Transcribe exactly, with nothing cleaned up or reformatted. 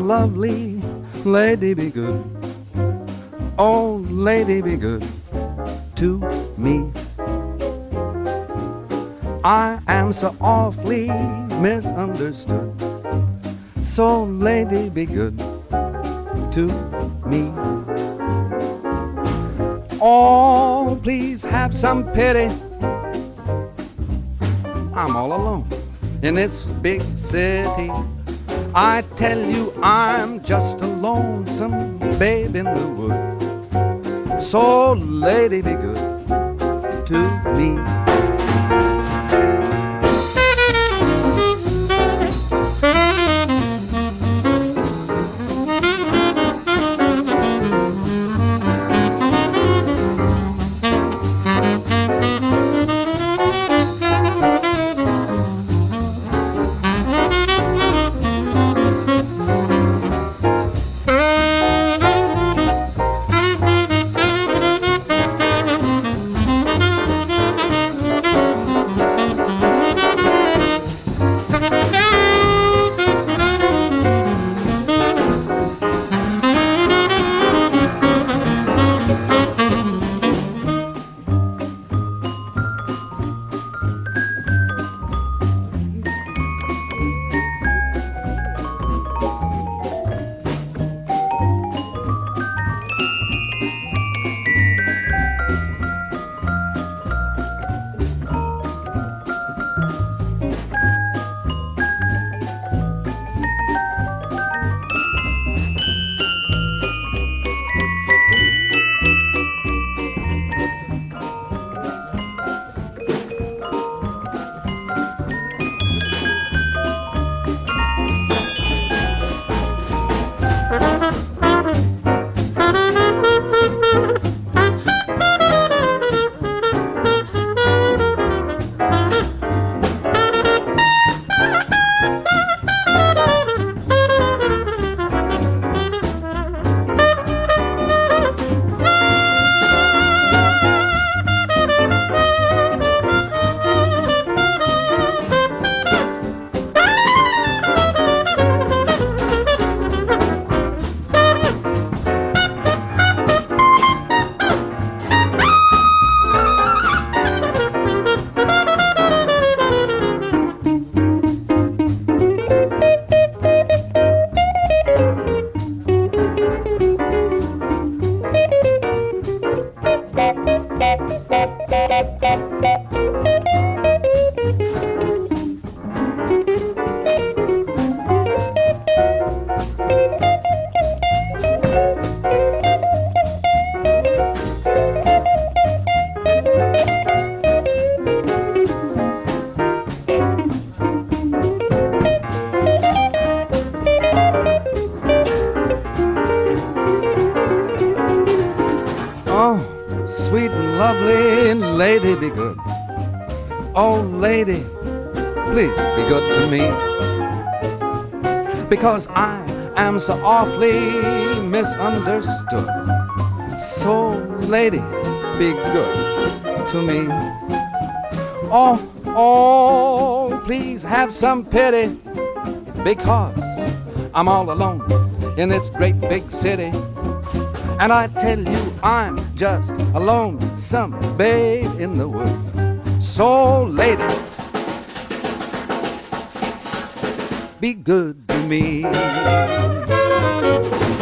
and lovely, lady be good. Oh, lady be good to me. I am so awfully misunderstood. So lady be good to me. Oh, please have some pity. I'm all alone in this big city. I tell you I'm just a lonesome babe in the wood. So lady be good to me. Sweet and lovely lady be good. Oh lady, please be good to me, because I am so awfully misunderstood. So lady, be good to me. Oh, oh, please have some pity, because I'm all alone in this great big city. And I tell you I'm just a lonesome babe in the wood. So lady, be good to me.